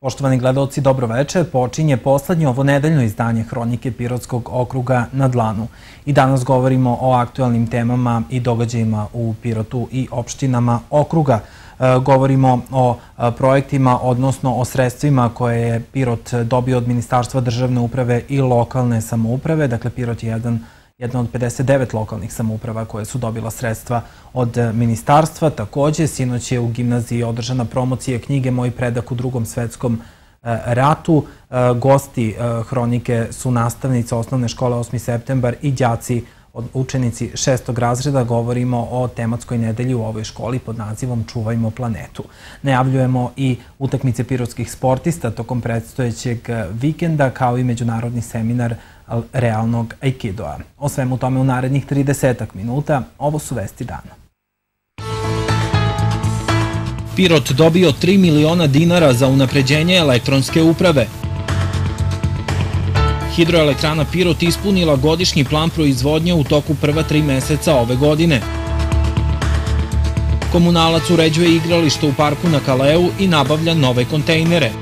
Poštovani gledaoci, dobro večer. Počinje poslednje ovonedeljno izdanje Hronike Pirotskog okruga na dlanu. I danas govorimo o aktuelnim temama i događajima u Pirotu i opštinama okruga. Govorimo o projektima, odnosno o sredstvima koje je Pirot dobio od Ministarstva državne uprave i lokalne samouprave. Dakle, Pirot je jedna od 59 lokalnih samouprava koje su dobila sredstva od ministarstva. Takođe, sinoć je u gimnaziji održana promocija knjige Moj predak u Drugom svetskom ratu. Gosti Hronike su nastavnice osnovne škole 8. septembar i đaci učenici 6. razreda. Govorimo o tematskoj nedelji u ovoj školi pod nazivom Čuvajmo planetu. Najavljujemo i utakmice pirotskih sportista tokom predstojećeg vikenda, kao i međunarodni seminar realnog aikidoa. O svemu tome u narednih 30 minuta. Ovo su vesti dana. Pirot dobio 3 miliona dinara za unapređenje elektronske uprave. Hidroelektrana Pirot ispunila godišnji plan proizvodnje u toku prva 3 meseca ove godine. Komunalac uređuje igralište u parku na Kaleu i nabavlja nove kontejnere.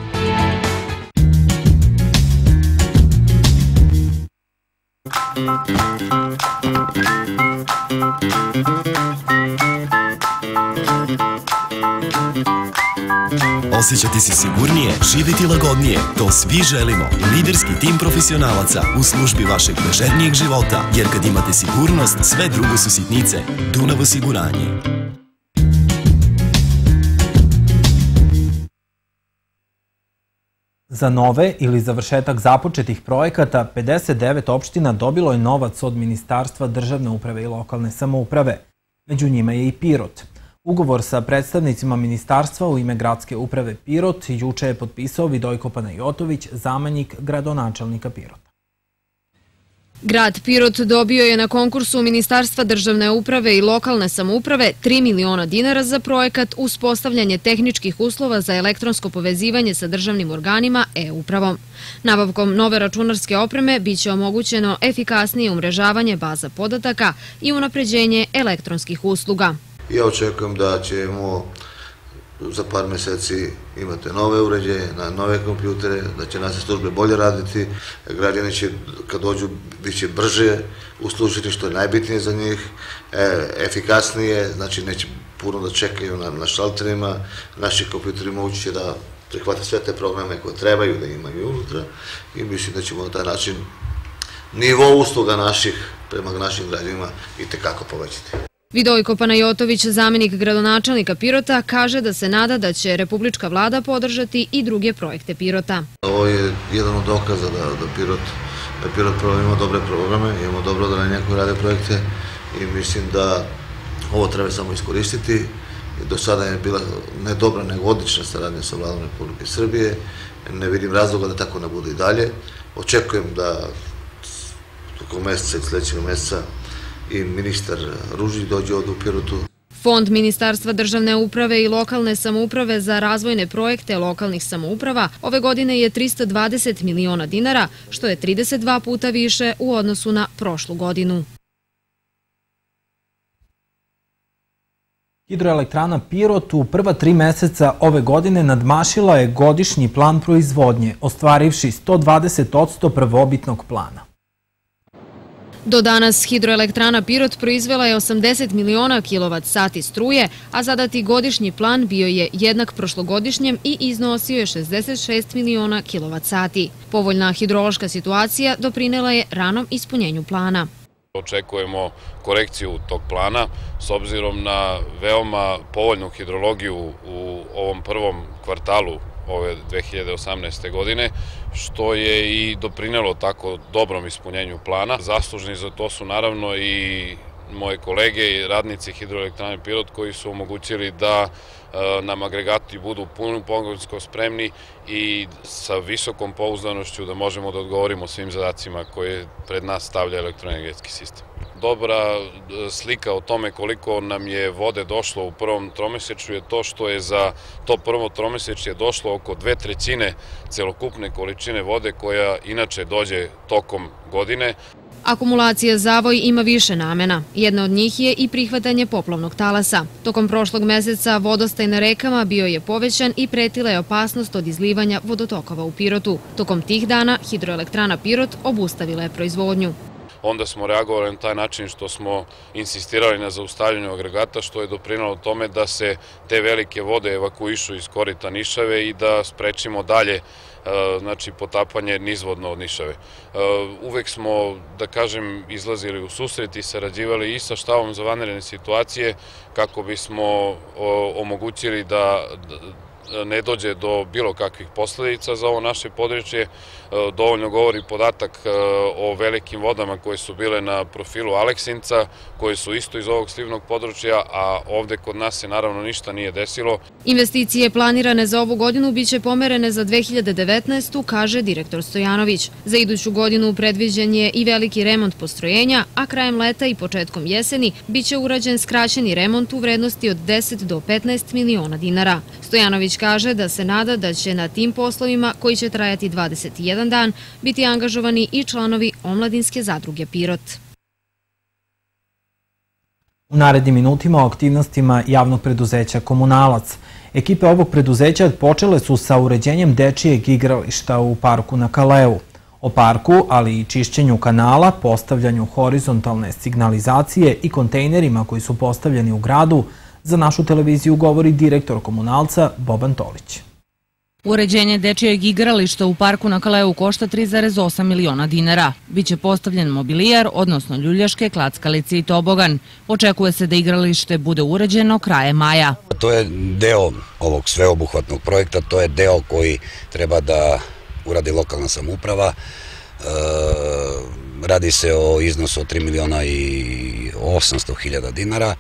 Osjećati se sigurnije, živjeti lagodnije, to svi želimo. Liderski tim profesionalaca u službi vašeg ležernijeg života, jer kad imate sigurnost, sve drugo su sitnice. Dunav osiguranje. Za nove ili završetak započetih projekata, 59 opština dobilo je novac od Ministarstva državne uprave i lokalne samouprave. Među njima je i Pirot. Ugovor sa predstavnicima ministarstva u ime gradske uprave Pirot juče je potpisao Vidojko Panajotović, zamenik gradonačelnika Pirota. Grad Pirot dobio je na konkursu Ministarstva državne uprave i lokalne samouprave 3 miliona dinara za projekat uspostavljanje tehničkih uslova za elektronsko povezivanje sa državnim organima e-upravom. Nabavkom nove računarske opreme biće omogućeno efikasnije umrežavanje baza podataka i unapređenje elektronskih usluga. Ja očekujem da ćemo za par meseci imati nove uređaje, nove kompjutere, da će naše službe bolje raditi, građani će kad dođu biće brže uslužiti, što je najbitnije za njih, efikasnije, znači neće puno da čekaju na šalterima, naši kompjuteri moći će da prihvate sve te programe koje trebaju da imaju unutra i mislim da ćemo na taj način nivo usluga naših prema našim građanima itekako povećati. Vidojko Panajotović, zamenik gradonačelnika Pirota, kaže da se nada da će Republička vlada podržati i druge projekte Pirota. Ovo je jedan od dokaza da Pirot prvo ima dobre programe, imamo dobro odeljenje koje rade projekte i mislim da ovo treba samo iskoristiti. Do sada je bila ne dobra, nego odlična saradnja sa vladom Republike Srbije. Ne vidim razloga da tako ne bude i dalje. Očekujem da tokom meseca i sledećeg meseca i ministar Ružić dođe ovde u Pirotu. Fond Ministarstva državne uprave i lokalne samouprave za razvojne projekte lokalnih samouprava ove godine je 320 miliona dinara, što je 32 puta više u odnosu na prošlu godinu. Hidroelektrana Pirot u prva 3 meseca ove godine nadmašila je godišnji plan proizvodnje, ostvarivši 120% prvobitnog plana. Do danas Hidroelektrana Pirot proizvela je 80 miliona kilovat-sati struje, a zadati godišnji plan bio je jednak prošlogodišnjem i iznosio je 66 miliona kilovat-sati. Povoljna hidrološka situacija doprinela je ranom ispunjenju plana. Očekujemo korekciju tog plana s obzirom na veoma povoljnu hidrologiju u ovom prvom kvartalu ove 2018. godine, što je i doprinelo tako dobrom ispunjenju plana. Zaslužni za to su naravno i moje kolege i radnici Hidroelektrane Pirot koji su omogućili da nam agregati budu pogonsko spremni i sa visokom pouzdanošću da možemo da odgovorimo svim zadacima koje pred nas stavlja elektroenergetski sistem. Dobra slika o tome koliko nam je vode došlo u prvom tromesečju je to što je za to prvo tromesečje došlo oko 2/3 celokupne količine vode koja inače dođe tokom godine. Akumulacija Zavoj ima više namena. Jedna od njih je i prihvatanje poplavnog talasa. Tokom prošlog meseca vodostaj na rekama bio je povećan i pretila je opasnost od izlivanja vodotokova u Pirotu. Tokom tih dana Hidroelektrana Pirot obustavila je proizvodnju. Onda smo reagovali na taj način što smo insistirali na zaustavljanju agregata, što je doprinalo tome da se te velike vode evakuišu iz korita Nišave i da sprečimo dalje potapanje nizvodno od Nišave. Uvek smo, da kažem, izlazili u susret i sarađivali i sa štabom za vanredne situacije kako bismo omogućili da ne dođe do bilo kakvih posledica za ovo naše područje. Dovoljno govori podatak o velikim vodama koje su bile na profilu Aleksinca, koje su isto iz ovog slivnog područja, a ovde kod nas se naravno ništa nije desilo. Investicije planirane za ovu godinu biće pomerene za 2019. kaže direktor Stojanović. Za iduću godinu predviđen je i veliki remont postrojenja, a krajem leta i početkom jeseni biće urađen skraćeni remont u vrednosti od 10 do 15 miliona dinara. Stojanović kaže da se nada da će na tim poslovima, koji će trajati 21 dan, biti angažovani i članovi Omladinske zadruge Pirot. U narednim minutima o aktivnostima javnog preduzeća Komunalac. Ekipe ovog preduzeća počele su sa uređenjem dečijeg igrališta u parku na Kaleu. O parku, ali i čišćenju kanala, postavljanju horizontalne signalizacije i kontejnerima koji su postavljeni u gradu, za našu televiziju govori direktor Komunalca Boban Tolić. Uređenje dečijeg igrališta u parku na Kaleu košta 3,8 miliona dinara. Biće postavljen mobilijar, odnosno ljuljaške, klackalice i tobogan. Očekuje se da igralište bude uređeno krajem maja. To je deo ovog sveobuhvatnog projekta, to je deo koji treba da uradi lokalna samouprava. Radi se o iznosu od 3 miliona i 800 hiljada dinara.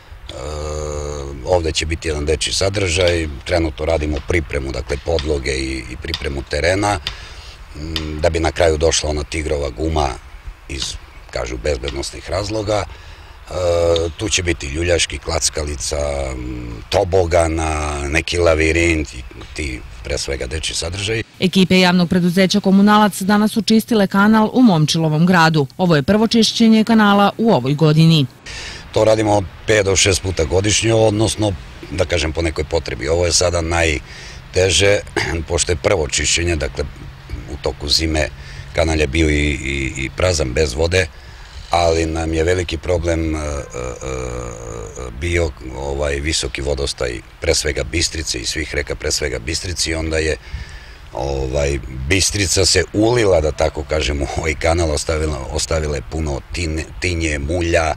Ovde će biti jedan dečji sadržaj, trenutno radimo pripremu, dakle podloge i pripremu terena, da bi na kraju došla ona tigrova guma iz, kažu, bezbednostnih razloga. Tu će biti ljuljaški, klackalica, tobogana, neki lavirint i ti pre svega dečji sadržaj. Ekipe javnog preduzeća Komunalac danas su čistile kanal u Momčilovom gradu. Ovo je prvo čišćenje kanala u ovoj godini. To radimo 5 do 6 puta godišnje, odnosno, da kažem, po nekoj potrebi. Ovo je sada najteže, pošto je prvo čišćenje, dakle, u toku zime kanal je bio i prazan, bez vode, ali nam je veliki problem bio visoki vodostaj, pre svega Bistrice i svih reka, pre svega Bistrici, onda je Bistrica se ulila, da tako kažem, u ovaj kanal, ostavila je puno tinje, mulja,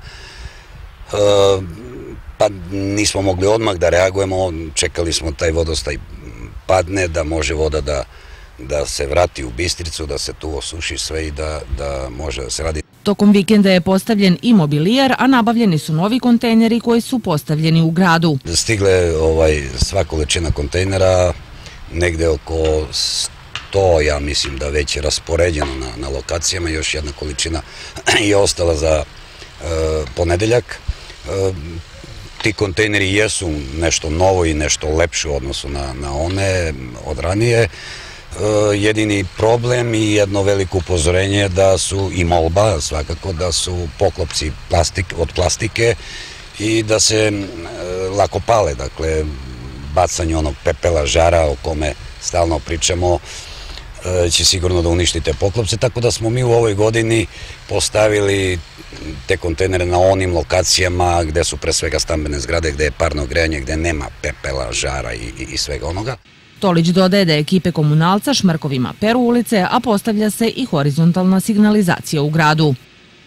pa nismo mogli odmah da reagujemo, čekali smo taj vodostaj padne, da može voda da se vrati u Bistricu, da se tu osuši sve i da može da se radi. Tokom vikenda je postavljen i mobilijar, a nabavljeni su novi kontejneri koji su postavljeni u gradu. Stigle sva količina kontejnera, negde oko 100, ja mislim da već je raspoređeno na lokacijama, još jedna količina je ostala za ponedeljak. Ti kontejneri jesu nešto novo i nešto lepše u odnosu na one od ranije. Jedini problem i jedno veliko upozorenje da su, i molba svakako, da su poklopci od plastike i da se lako pale, dakle bacanje onog pepela, žara o kome stalno pričamo će sigurno da uništi te poklopce, tako da smo mi u ovoj godini postavili te kontejnere na onim lokacijama gde su pre svega stambene zgrade, gde je parno grejanje, gde nema pepela, žara i svega onoga. Tolić dodaje da ekipe Komunalca šmrkovima peru ulice, a postavlja se i horizontalna signalizacija u gradu.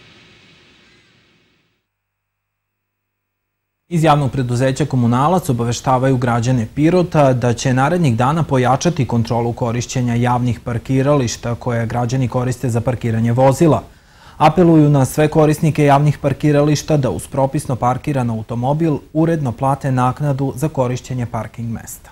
Iz javnog preduzeća Komunalac obaveštavaju građane Pirota da će narednih dana pojačati kontrolu korišćenja javnih parkirališta koje građani koriste za parkiranje vozila. Apeluju na sve korisnike javnih parkirališta da uz propisno parkiran automobil uredno plate naknadu za korišćenje parking mesta.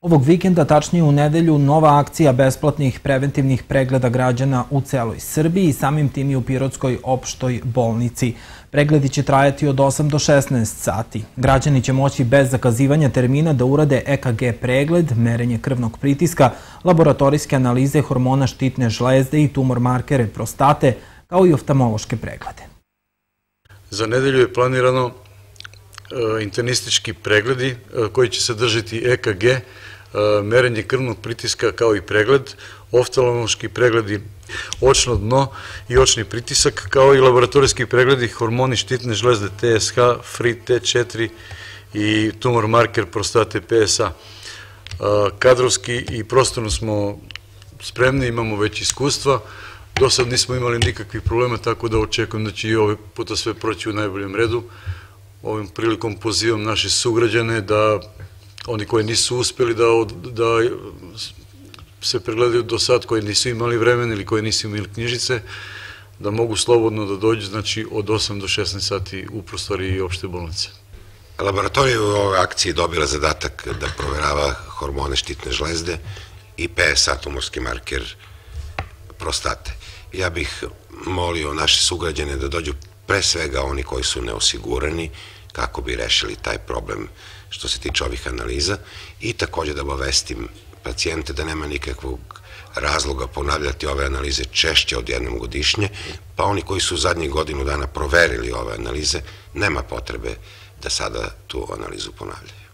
Ovog vikenda, tačnije u nedelju, nova akcija besplatnih preventivnih pregleda građana u celoj Srbiji i samim tim i u Pirotskoj opštoj bolnici. Pregledi će trajati od 8 do 16 sati. Građani će moći bez zakazivanja termina da urade EKG pregled, merenje krvnog pritiska, laboratorijske analize hormona štitne žlezde i tumor markere prostate, kao i oftalmološke preglede. Za nedelju je planirano internistički pregledi koji će sadržati EKG, merenje krvnog pritiska kao i pregled, oftalmološki pregledi, očno dno i očni pritisak, kao i laboratorijski pregledi hormoni štitne žlezde TSH, FRI T4 i tumor marker prostate PSA. Kadrovski i prostorno smo spremni, imamo već iskustva, do sad nismo imali nikakvih problema, tako da očekujem da će i ovaj puta sve proći u najboljem redu. Ovim prilikom pozivam naše sugrađane da oni koji nisu uspeli da se pregledaju do sad, koji nisu imali vremena ili koji nisu imali knjižice, da mogu slobodno da dođu, znači od 8 do 16 sati u prostoriji opšte bolnice. Laboratorija u ovoj akciji dobila zadatak da proverava hormone štitne žlezde i PSA, tumorski marker prostate. Ja bih molio naše sugrađane da dođu pre svega oni koji su neosigurani kako bi rešili taj problem što se tiče ovih analiza i takođe da obavestim pacijente da nema nikakvog razloga ponavljati ove analize češće od jednom godišnje, pa oni koji su zadnjih godinu dana proverili ove analize, nema potrebe da sada tu analizu ponavljaju.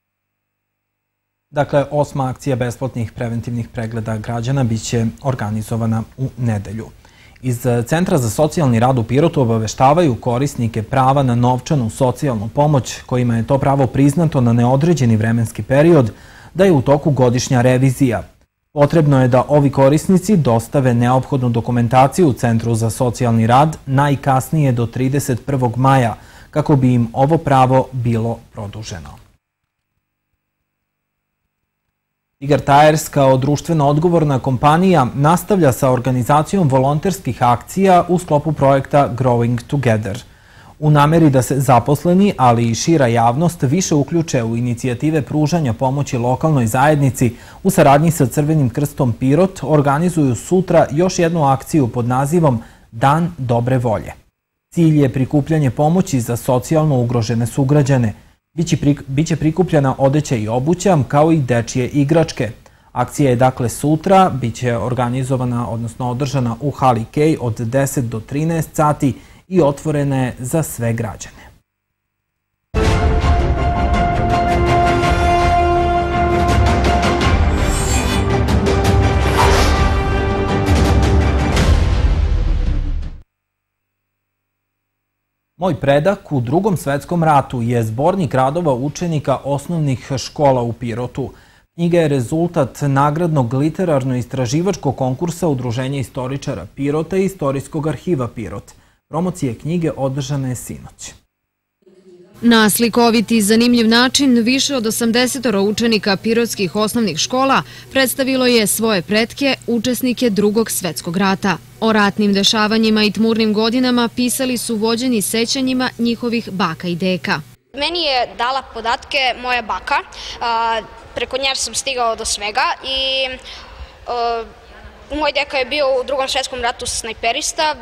Dakle, 8. akcija besplatnih preventivnih pregleda građana biće organizovana u nedelju. Iz Centra za socijalni rad u Pirotu obaveštavaju korisnike prava na novčanu socijalnu pomoć, kojima je to pravo priznato na neodređeni vremenski period, da je u toku godišnja revizija. Potrebno je da ovi korisnici dostave neophodnu dokumentaciju u Centru za socijalni rad najkasnije do 31. maja, kako bi im ovo pravo bilo produženo. Tigar Tires kao društveno odgovorna kompanija nastavlja sa organizacijom volonterskih akcija u sklopu projekta Growing Together. U nameri da se zaposleni, ali i šira javnost više uključe u inicijative pružanja pomoći lokalnoj zajednici, u saradnji sa Crvenim krstom Pirot organizuju sutra još jednu akciju pod nazivom Dan dobre volje. Cilj je prikupljanje pomoći za socijalno ugrožene sugrađane. Biće prikupljena odeća i obuća, kao i dečije igračke. Akcija je dakle sutra, biće organizovana, odnosno održana u hali Kej od 10 do 13 sati i otvorena je za sve građane. Moj predak u Drugom svetskom ratu je zbornik radova učenika osnovnih škola u Pirotu. Knjiga je rezultat nagradnog literarno-istraživačkog konkursa Udruženja istoričara Pirota i Istorijskog arhiva Pirot. Promocije knjige održana je sinoć. Na slikoviti i zanimljiv način više od 80 učenika pirotskih osnovnih škola predstavilo je svoje pretke, učesnike Drugog svetskog rata. O ratnim dešavanjima i tmurnim godinama pisali su vođeni sećanjima njihovih baka i deka. Meni je dala podatke moja baka, preko nje sam stigao do svega i moj deka je bio u Drugom svetskom ratu snajperista,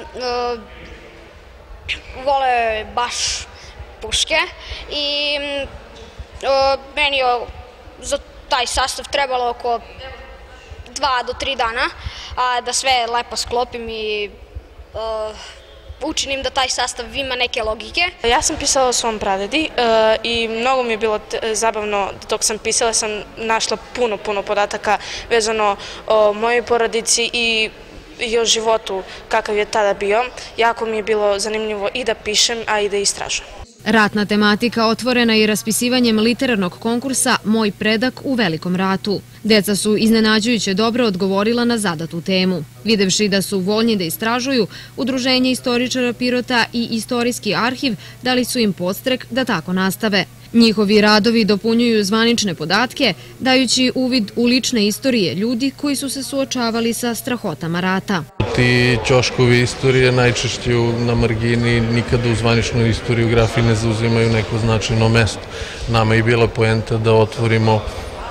voleo je baš puške i meni je za taj sastav trebalo oko 2 do 3 dana da sve lepo sklopim i učinim da taj sastav ima neke logike. Ja sam pisala o svom pradedi i mnogo mi je bilo zabavno dok sam pisala, sam našla puno podataka vezano o mojoj porodici i o životu kakav je tada bio. Jako mi je bilo zanimljivo i da pišem, a i da istražujem. Ratna tematika otvorena je raspisivanjem literarnog konkursa Moj predak u Velikom ratu. Deca su iznenađujuće dobro odgovorila na zadatu temu. Videvši da su voljni da istražuju, Udruženje istoričara Pirota i Istorijski arhiv dali su im podstrek da tako nastave. Njihovi radovi dopunjuju zvanične podatke, dajući uvid u lične istorije ljudi koji su se suočavali sa strahotama rata. Ti ćoškovi istorije najčešće na margini, nikada u zvaničnoj istoriografiji ne zauzimaju neko značajno mesto. Nama je bila poenta da otvorimo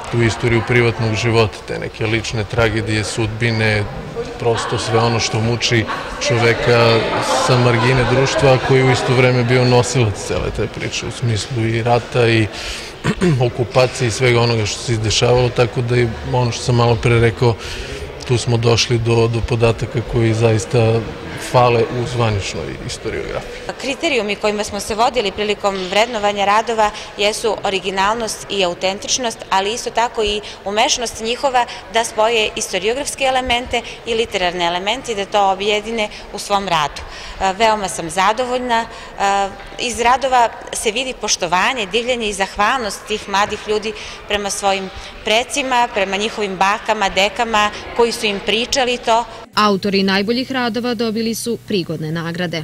tu istoriju privatnog života, te neke lične tragedije, sudbine, prosto sve ono što muči čoveka sa margine društva, koji u isto vreme bio nosilac cele te priče, u smislu i rata i okupacije i svega onoga što se izdešavalo, tako da i ono što sam malo pre rekao, tu smo došli do podataka koji zaista fale u zvaničnoj istoriografiji. Kriterijumi kojima smo se vodili prilikom vrednovanja radova jesu originalnost i autentičnost, ali isto tako i umešnost njihova da spoje istoriografske elemente i literarne elemente i da to objedine u svom radu. Veoma sam zadovoljna. Iz radova se vidi poštovanje, divljenje i zahvalnost tih mladih ljudi prema svojim precima, prema njihovim bakama, dekama koji su im pričali to. Autori najboljih radova dobili su prigodne nagrade.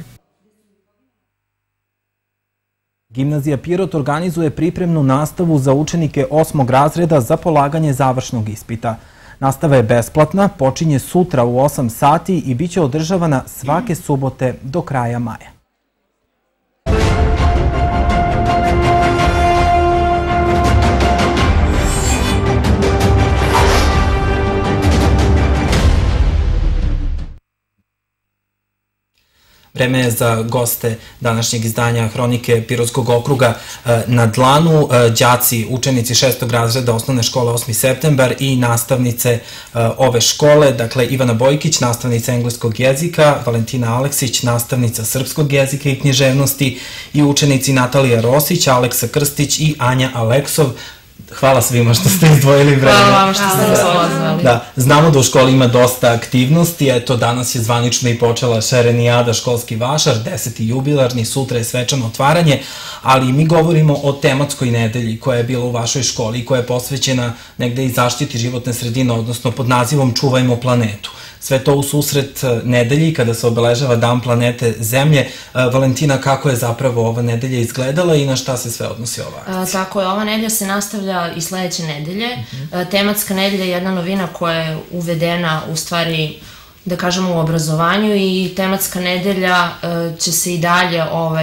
Gimnazija Pirot organizuje pripremnu nastavu za učenike 8. razreda za polaganje završnog ispita. Nastava je besplatna, počinje sutra u 8 sati i biće održavana svake subote do kraja maja. Vreme je za goste današnjeg izdanja Hronike Pirotskog okruga na dlanu. Đaci, učenici 6. razreda osnovne škole 8. septembar i nastavnice ove škole, dakle Ivana Bojkić, nastavnica engleskog jezika, Valentina Aleksić, nastavnica srpskog jezika i književnosti i učenici Natalija Rosić, Aleksa Krstić i Anja Aleksov. Hvala svima što ste izdvojili vreme. Hvala vam što ste nas pozvali. Da, znamo da u školi ima dosta aktivnosti, eto danas je zvanično i počela Šarenijada školski vašar, 10. jubilarni, sutra je svečano otvaranje, ali mi govorimo o tematskoj nedelji koja je bila u vašoj školi i koja je posvećena negde i zaštiti životne sredine, odnosno pod nazivom Čuvajmo planetu. Sve to u susret nedelji kada se obeležava Dan planete Zemlje. Valentina, kako je zapravo ova nedelja izgledala i na šta se sve odnosi ova akcija? Tako je, ova nedelja se nastavlja i sledeće nedelje. Tematska nedelja je jedna novina koja je uvedena u stvari, da kažemo, u obrazovanju i tematska nedelja će se i dalje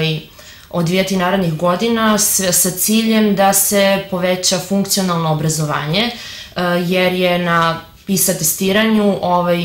odvijati narednih godina sa ciljem da se poveća funkcionalno obrazovanje, jer je na PISA testiranju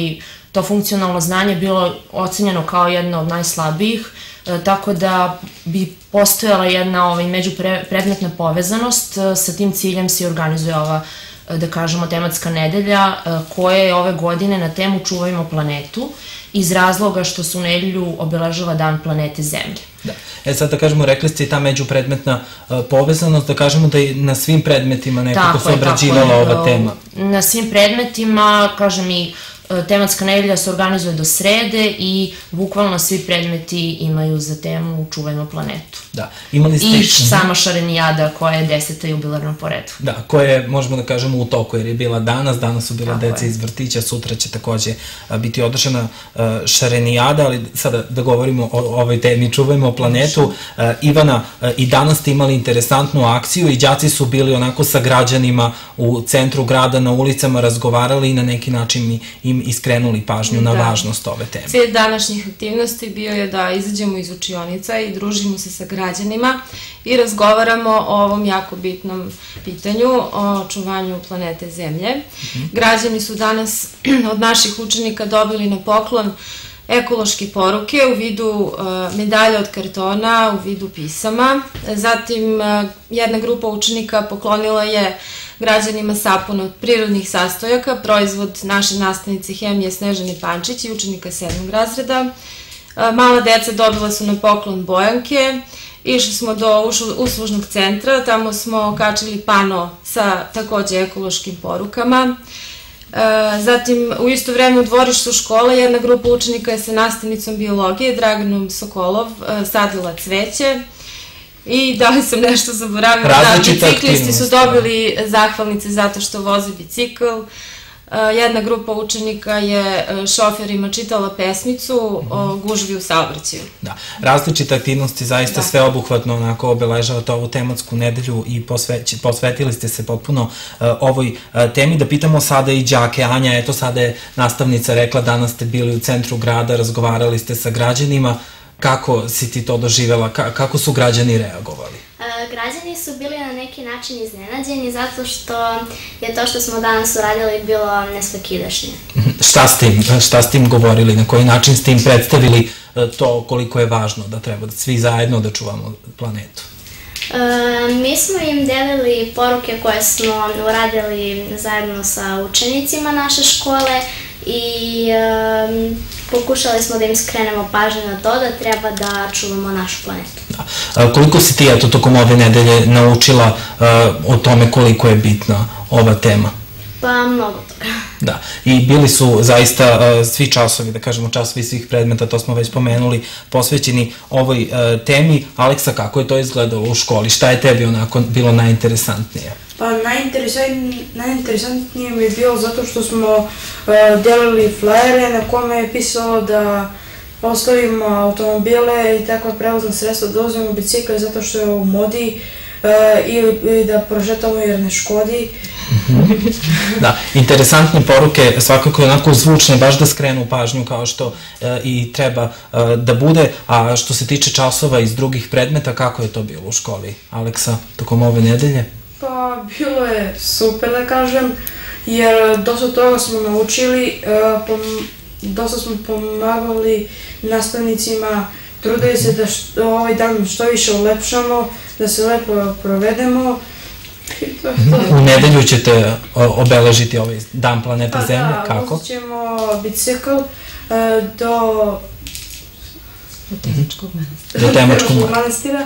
to funkcionalno znanje bilo ocenjeno kao jedno od najslabijih, tako da bi postojala jedna međupredmetna povezanost. Sa tim ciljem se organizuje ova, da kažemo, tematska nedelja koja je ove godine na temu Čuvajmo planetu iz razloga što se u nedelju obeležava Dan planete Zemlje. Da. Sad da kažemo, rekli ste i ta međupredmetna povezanost, da kažemo da i na svim predmetima nekako se obrađivala ova tema. Na svim predmetima, kažem, i tematska nedelja se organizuje do srede i bukvalno svi predmeti imaju za temu Čuvajmo planetu. Da. Imali ste... I sama Šarenijada koja je 10. jubilarna po redu. Da, koja je, možemo da kažemo, u toku, jer je bila danas su bila deca iz vrtića, sutra će takođe biti održana Šarenijada, ali sada da govorimo o ovoj temi Čuvajmo planetu. Ivana, i danas ste imali interesantnu akciju i đaci su bili onako sa građanima u centru grada, na ulicama, razgovarali i na neki način im iskrenuli pažnju na važnost ove teme. Cilj današnjih aktivnosti bio je da izađemo iz učionica i družimo se sa građanima i razgovaramo o ovom jako bitnom pitanju, o očuvanju planete Zemlje. Građani su danas od naših učenika dobili na poklon ekološke poruke u vidu medalja od kartona, u vidu pisama. Zatim jedna grupa učenika poklonila je građanima sapun od prirodnih sastojaka, proizvod naše nastavnice hemije Snežane Pančić i učenika 7. razreda. Mala deca dobila su na poklon bojanke, išli smo do uslužnog centra, tamo smo kačili pano sa takođe ekološkim porukama. Zatim, u isto vreme u dvorištu škole jedna grupa učenika je sa nastavnicom biologije, Draganom Sokolov, sadila cveće. I da li sam nešto zaboravila, da, biciklisti su dobili zahvalnice zato što voze bicikl. Jedna grupa učenika je šoferima čitala pesmicu o gužvi u saobraćaju. Da, različite aktivnosti, zaista sveobuhvatno onako obeležavate ovu tematsku nedelju i posvetili ste se potpuno ovoj temi. Da pitamo sada i đake. Anja, eto sada je nastavnica rekla, danas ste bili u centru grada, razgovarali ste sa građanima. Kako si ti to doživjela? Kako su građani reagovali? građani su bili na neki način iznenađeni zato što je to što smo danas uradili bilo nesvakidašnje. Šta s tim govorili, na koji način ste im predstavili to koliko je važno da treba svi zajedno da čuvamo planetu? Mi smo im delili poruke koje smo uradili zajedno sa učenicima naše škole i pokušali smo da im skrenemo pažnju na to da treba da čuvamo našu planetu. Koliko si ti tokom ove nedelje naučila o tome koliko je bitna ova tema? Pa mnogo toga. Da, i bili su zaista svi časovi, da kažemo časovi svih predmeta, to smo već pomenuli, posvećeni ovoj temi. Aleksa, kako je to izgledalo u školi? Šta je tebi onako bilo najinteresantnije? Pa najinteresantnije mi je bilo zato što smo delili flajere na kome je pisalo da ostavimo automobile i takva prevozna sredstva, da uzmemo bicikle zato što je u modi ili da prošetamo jer ne škodi. Da, interesantne poruke, svakako onako zvučne, baš da skrenu pažnju kao što i treba da bude. A što se tiče časova iz drugih predmeta, kako je to bilo u školi, Aleksa, tokom ove nedelje? Pa bilo je super da kažem, jer dosta toga smo naučili, dosta smo pomagali nastavnicima, trudili se da ovaj dan što više ulepšamo, da se lepo provedemo. U nedelju ćete obeležiti ovaj dan planete Zemlje, kako? Pa da, uzet ćemo bicikl do Temačkog manastira.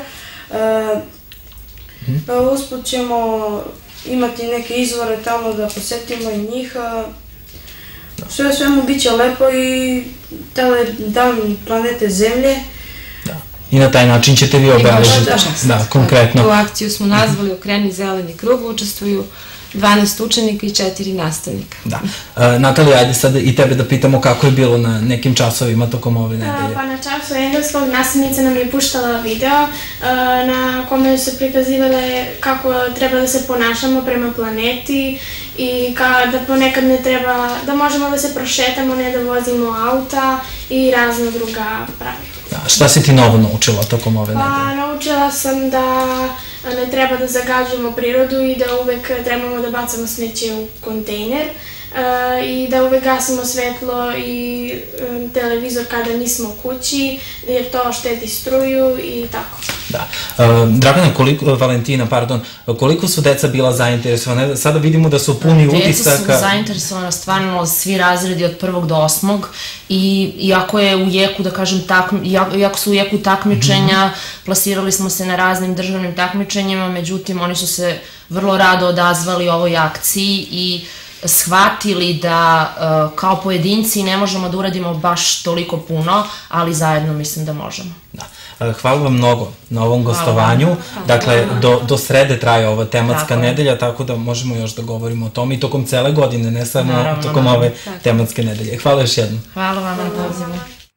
Usput ćemo imati neke izvore tamo da posetimo i njih. Sve svemu bit će lepo i dan planete Zemlje. I na taj način ćete vi obeležiti, da, konkretno. Tu akciju smo nazvali Okreni zeleni krug, učestvuju 12 učenika i 4 nastavnika. Da. Natalija, ajde sad i tebe da pitamo kako je bilo na nekim časovima tokom ove nedelje. Pa na času engleskog nastavnica nam je puštala video na kome su prikazivale kako treba da se ponašamo prema planeti i da ponekad ne treba, da možemo da se prošetamo, ne da vozimo auta i razna druga pravila. Šta si ti novo naučila tokom ove nedelje? Pa naučila sam da ne treba da zagađujemo prirodu i da uvek trebamo da bacamo smeće u kontejner i da uvek gasimo svetlo i televizor kada nismo kući, jer to štedi struju i tako. Da. Dragana, Valentina, koliko su deca bila zainteresovane? Sada vidimo da su puni utisaka. Deca su zainteresovana stvarno svi razredi od 1. do 8. I iako je u jeku, da kažem, iako su u jeku takmičenja, plasirali smo se na raznim državnim takmičenjima, međutim, oni su se vrlo rado odazvali ovoj akciji i shvatili da kao pojedinci ne možemo da uradimo baš toliko puno, ali zajedno mislim da možemo. Hvala vam mnogo na ovom gostovanju. Dakle, do srede traje ova tematska nedelja, tako da možemo još da govorimo o tome i tokom cele godine, ne samo tokom ove tematske nedelje. Hvala još jednom. Hvala vam na pozivu.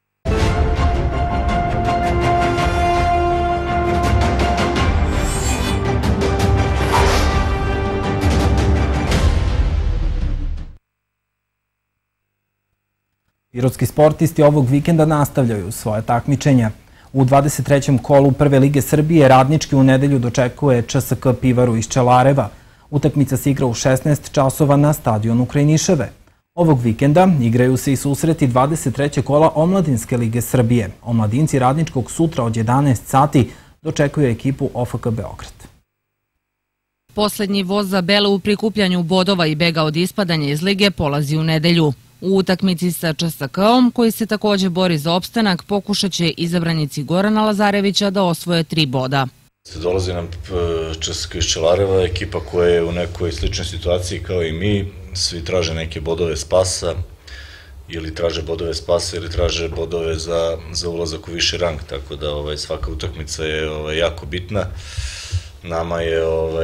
Pirotski sportisti ovog vikenda nastavljaju svoje takmičenja. U 23. kolu Prve lige Srbije Radnički u nedelju dočekuje ČSK Pivaru iz Čelareva. Utakmica se igra u 16 časova na stadionu kraj Nišave. Ovog vikenda igraju se i susreti 23. kola Omladinske lige Srbije. Omladinci Radničkog sutra od 11 sati dočekuju ekipu OFK Beograd. Poslednji voz za Bele u prikupljanju bodova i bega od ispadanja iz lige polazi u nedelju. U utakmici sa ČSK-om, koji se takođe bori za opstanak, pokušat će izabranici Gorana Lazarevića da osvoje 3 boda. Dolazi nam ČSK iz Čelareva, ekipa koja je u nekoj sličnoj situaciji kao i mi. Svi traže neke bodove spasa, ili traže bodove spasa ili traže bodove za ulazak u viši rang, tako da svaka utakmica je jako bitna. Nama je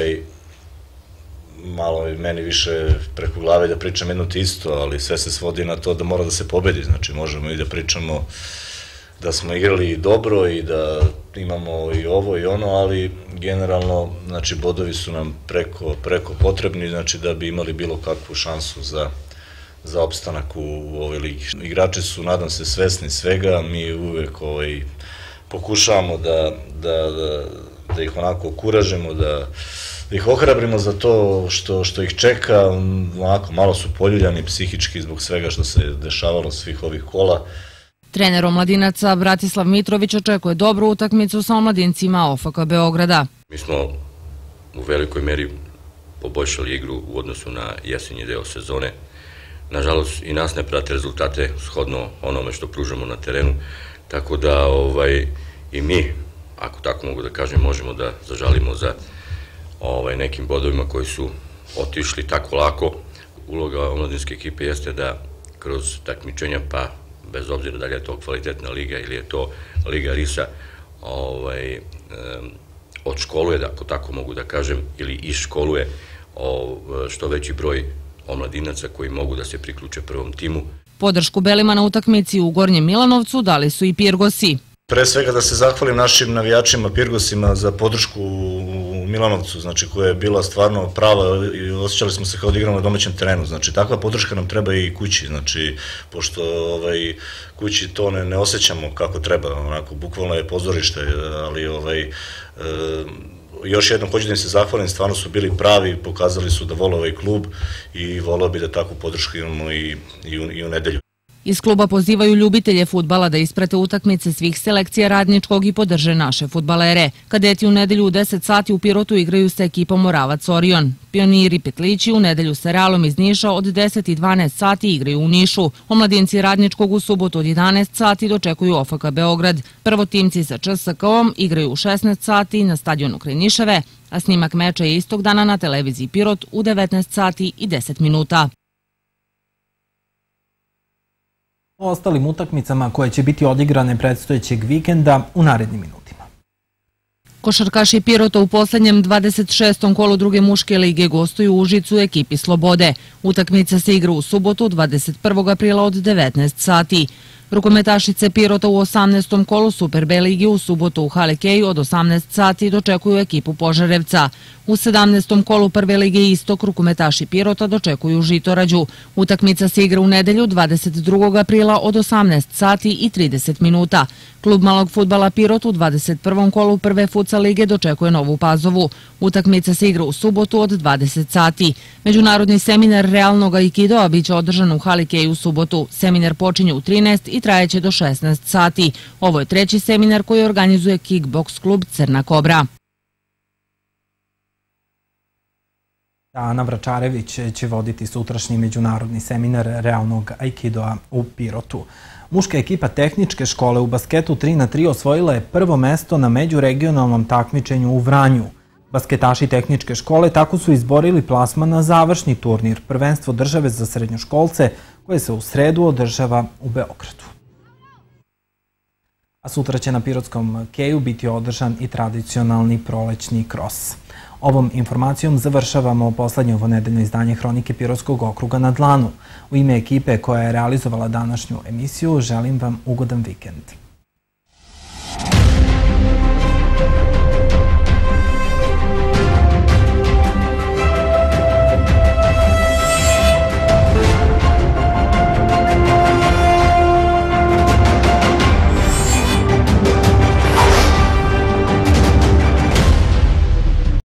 malo meni više preko glave da pričam jedno te isto, ali sve se svodi na to da mora da se pobedi, znači možemo i da pričamo da smo igrali dobro i da imamo i ovo i ono, ali generalno, znači bodovi su nam preko potrebni, znači da bi imali bilo kakvu šansu za opstanak u ovoj ligi. Igrači su, nadam se, svesni svega, mi uvek pokušavamo da da ih onako okuražimo, da ih ohrabrimo za to što ih čeka. Onako, malo su poljuljani psihički zbog svega što se dešavalo svih ovih kola. Trener omladinaca Bratislav Mitrović očekuje dobru utakmicu sa omladincima OFK Beograda. Mi smo u velikoj meri poboljšali igru u odnosu na jesenji deo sezone. Nažalost, i nas ne prate rezultate shodno onome što pružamo na terenu, tako da i mi, ako tako mogu da kažem, možemo da zažalimo za nekim bodovima koji su otišli tako lako. Uloga omladinske ekipe jeste da kroz takmičenja, pa bez obzira da li je to kvalitetna liga ili je to Liga Risa, odškoluje, ako tako mogu da kažem, ili išškoluje što veći broj omladinaca koji mogu da se priključe prvom timu. Podršku Belima na utakmici u Gornjem Milanovcu dali su i Pirgosi. Pre svega da se zahvalim našim navijačima, Pirgosima, za podršku u Milanovcu, znači koja je bila stvarno prava i osjećali smo se kao da igramo na domaćem terenu. Znači takva podrška nam treba i kući, znači pošto kući to ne osjećamo kako treba, onako bukvalno je pozorište, ali još jednom hoću da im se zahvalim, stvarno su bili pravi, pokazali su da vole ovaj klub i voleo bi da takvu podršku imamo i u nedelju. Iz kluba pozivaju ljubitelje fudbala da isprate utakmice svih selekcija Radničkog i podrže naše fudbalere. Kadeti u nedelju u 10 sati u Pirotu igraju sa ekipom Moravac Orion. Pioniri Petlići u nedelju sa Realom iz Niša od 10 i 12 sati igraju u Nišu. Omladinci Radničkog u subotu od 11 sati dočekuju OFK Beograd. Prvotimci sa ČSK-om igraju u 16 sati na stadionu kraj Nišave, a snimak meča je istog dana na televiziji Pirot u 19 sati i 10 minuta. O ostalim utakmicama koje će biti odigrane predstojećeg vikenda u narednim minutima. Košarkaši Pirota u poslednjem 26. kolu druge muške lige gostuju u Užicu ekipi Slobode. Utakmica se igra u subotu 21. aprila od 19 sati. Rukometašice Pirota u 18. kolu Super B ligi u subotu u Halekeju od 18 sati dočekuju ekipu Požarevca. U 17. kolu Prve lige Istok rukometaši Pirota dočekuju Žitorađu. Utakmica se igra u nedelju 22. aprila od 18 sati i 30 minuta. Klub malog fudbala Pirot u 21. kolu Prve futsal lige dočekuje Novu Pazovu. Utakmica se igra u subotu od 20 sati. Međunarodni seminar realnog aikidoa biće održan u Halikeju u subotu. Seminar počinje u 13 i trajeće do 16 sati. Ovo je treći seminar koji organizuje kickboks klub Crna Kobra. Ana Vračarević će voditi sutrašnji međunarodni seminar realnog aikidoa u Pirotu. Muška ekipa tehničke škole u basketu 3x3 osvojila je prvo mesto na međuregionalnom takmičenju u Vranju. Basketaši tehničke škole tako su izborili plasman na završni turnir prvenstvo države za srednjoškolce koje se u sredu održava u Beogradu. A sutra će na Pirotskom keju biti održan i tradicionalni prolećni kros. Ovom informacijom završavamo poslednje ovonedeljno izdanje Hronike Pirotskog okruga na dlanu. U ime ekipe koja je realizovala današnju emisiju želim vam ugodan vikend.